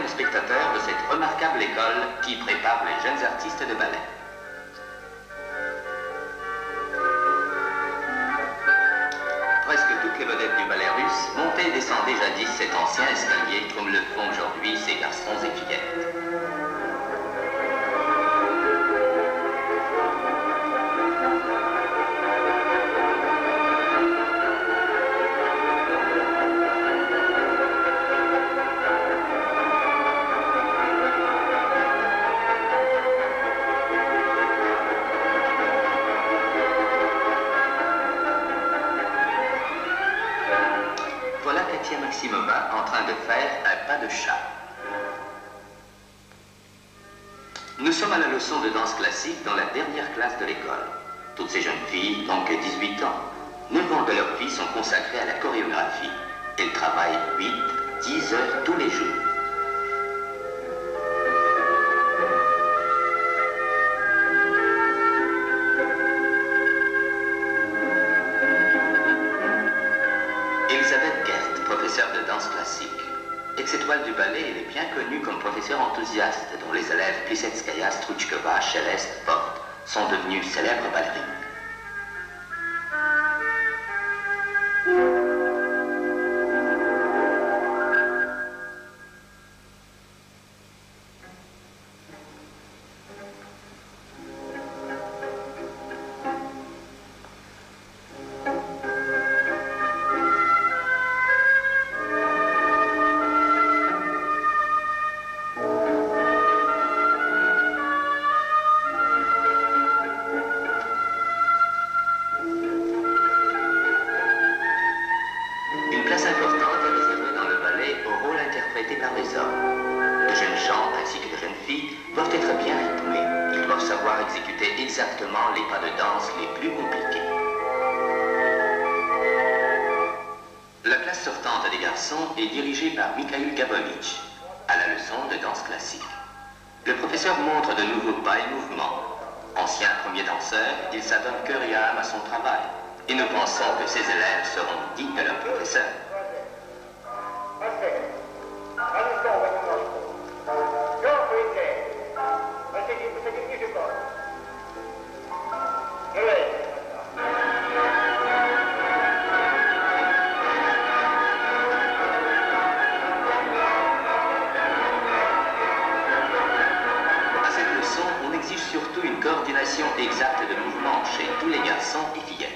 spectateurs de cette remarquable école qui prépare les jeunes artistes de ballet. Presque toutes les vedettes du ballet russe montaient et descendaient jadis cet ancien escalier comme le font aujourd'hui ces garçons et fillettes. Maximova en train de faire un pas de chat. Nous sommes à la leçon de danse classique dans la dernière classe de l'école. Toutes ces jeunes filles n'ont que 18 ans. 9 ans de leur vie sont consacrés à la chorégraphie. Elles travaillent 8-10 heures tous les jours. De danse classique. Ex-étoile du ballet, elle est bien connue comme professeure enthousiaste dont les élèves Plisetskaya, Struchkova, Céleste, Vogt sont devenus célèbres ballerines. Par les hommes. De jeunes gens ainsi que de jeunes filles doivent être bien rythmés. Ils doivent savoir exécuter exactement les pas de danse les plus compliqués. La classe sortante des garçons est dirigée par Mikhail Gabovitch à la leçon de danse classique. Le professeur montre de nouveaux pas et mouvements. Ancien premier danseur, il s'adonne cœur et âme à son travail. Et nous pensons que ses élèves seront dignes de leur professeur. Surtout une coordination exacte de mouvements chez tous les garçons et fillettes.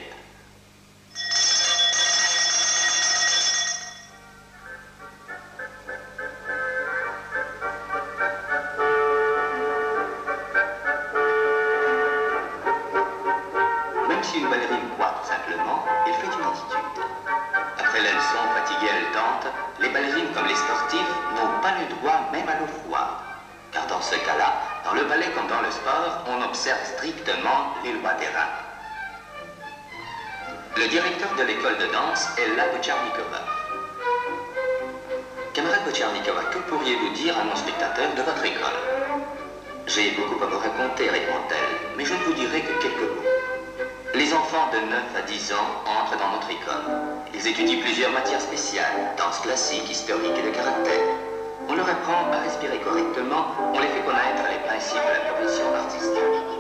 Même si une ballerine croit tout simplement, elle fait une attitude. Après la leçon fatiguée et haletante, les ballerines comme les sportifs n'ont pas le droit même à l'eau froide. Car dans ce cas-là, dans le ballet comme dans le sport, on observe strictement les lois des rangs. Le directeur de l'école de danse est la Bocharnikova. Camarade Bocharnikova, que pourriez-vous dire à nos spectateurs de votre école? J'ai beaucoup à vous raconter, répond-elle, mais je ne vous dirai que quelques mots. Les enfants de 9 à 10 ans entrent dans notre école. Ils étudient plusieurs matières spéciales, danse classique, historique et de caractère. On leur apprend à respirer correctement, on les fait connaître les principes de la profession d'artiste.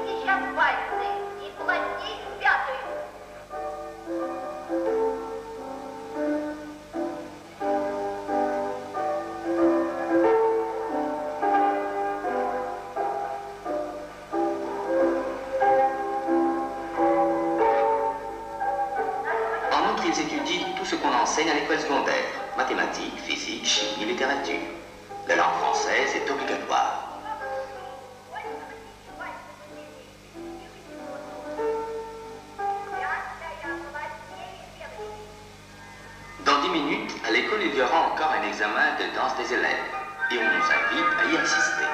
En outre, ils étudient tout ce qu'on enseigne à l'école secondaire, mathématiques, physique, chimie, littérature. La langue française est obligatoire. Dans 10 minutes, à l'école, il y aura encore un examen de danse des élèves et on nous invite à y assister.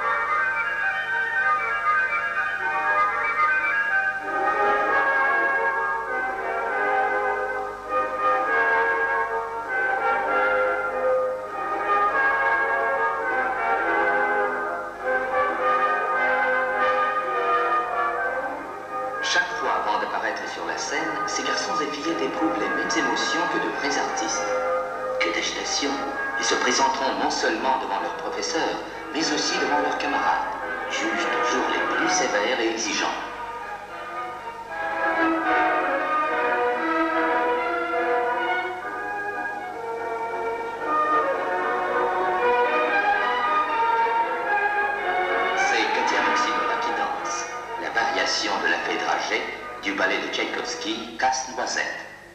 Chaque fois avant d'apparaître sur la scène, ces garçons et fillettes éprouvent les mêmes émotions que de vrais artistes. Quelle agitation! Ils se présenteront non seulement devant leurs professeurs, mais aussi devant leurs camarades, juges toujours les plus sévères et exigeants. De la fée dragée du ballet de Tchaïkovski, Casse-Noisette.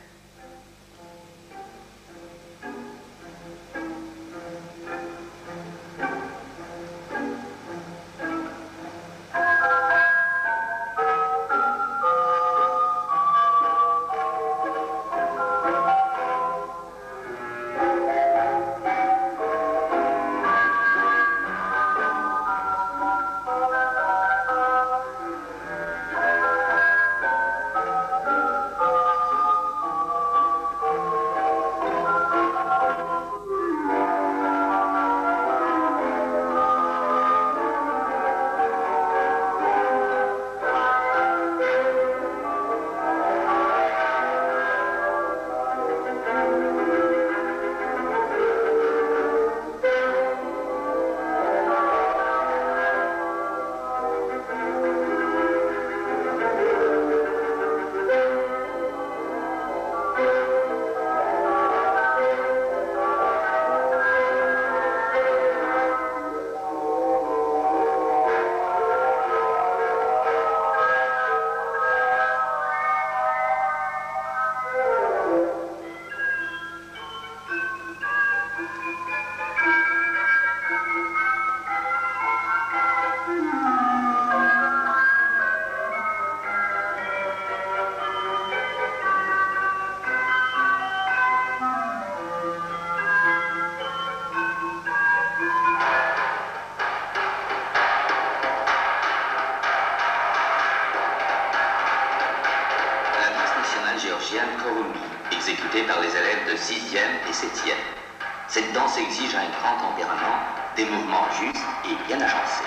Géorgienne Koroumi, exécutée par les élèves de 6e et 7e. Cette danse exige un grand tempérament, des mouvements justes et bien agencés.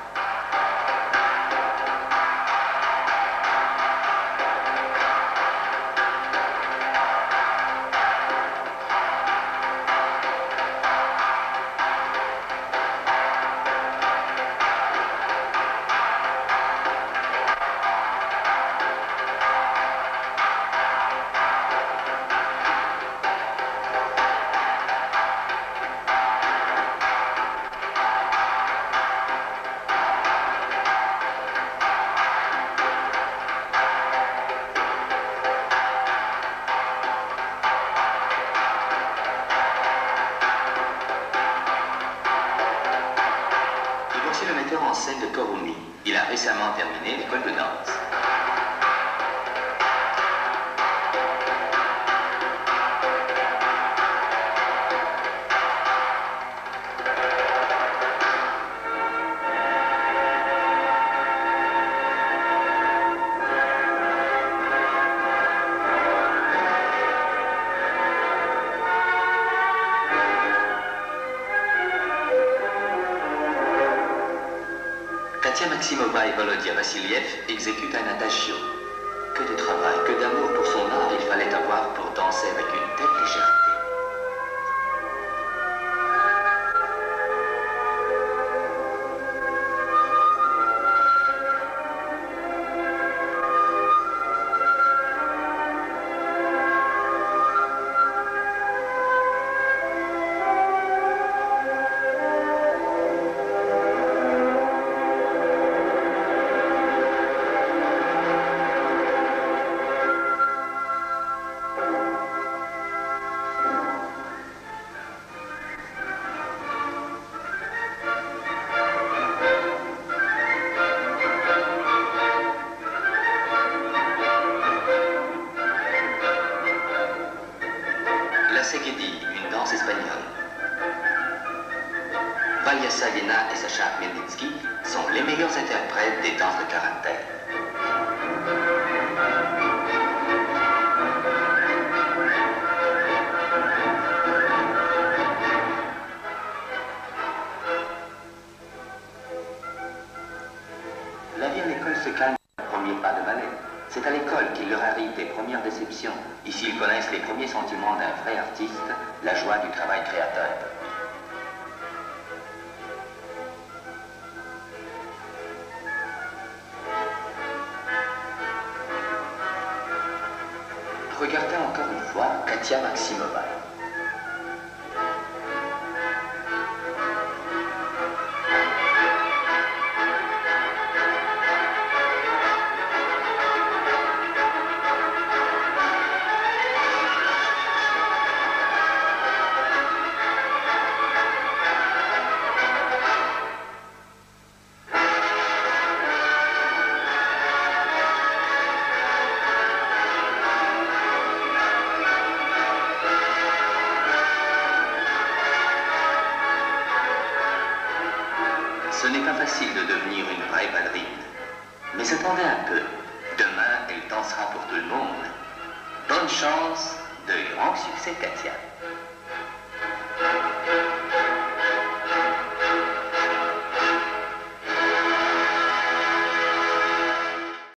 Le metteur en scène de Koroumi. Il a récemment terminé l'école de danse. Katia Maximova et Volodya Vassiliev exécutent un adagio. Que de travail, que d'amour pour son art il fallait avoir pour danser avec une telle légèreté. La Seguedi, une danse espagnole. Valia Sagina et Sacha Khmelnytsky sont les meilleurs interprètes des danses de caractère. La vie à l'école se calme au premier pas de ballet. C'est à l'école qu'ils leur arrivent les premières déceptions. Ici, ils connaissent les premiers sentiments d'un vrai artiste, la joie du travail créateur. Regardez encore une fois Katia Maximova. Ce n'est pas facile de devenir une vraie ballerine. Mais attendez un peu. Demain, elle dansera pour tout le monde. Bonne chance, de grands succès, Katia.